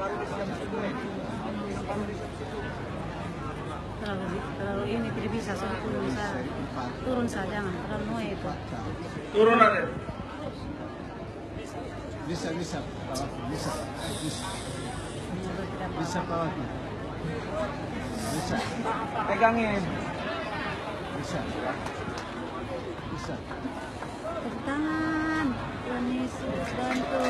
Terlalu ini tidak bisa turun saja, jangan terlalu noe itu. Turun ada. Bisa Pak. Bisa. Pegangin. Bisa. Tepuk tangan, Tuhan Yesus bantu.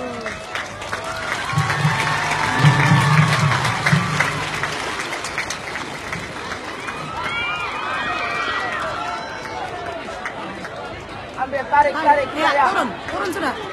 Ambil, tarik. Ya, turun sudah.